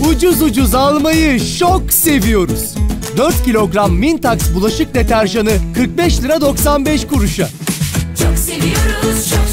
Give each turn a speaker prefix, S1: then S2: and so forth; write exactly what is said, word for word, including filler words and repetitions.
S1: Ucuz ucuz almayı çok seviyoruz. dört kilogram Mintax bulaşık deterjanı kırk beş lira doksan beş kuruşa.
S2: Çok seviyoruz, çok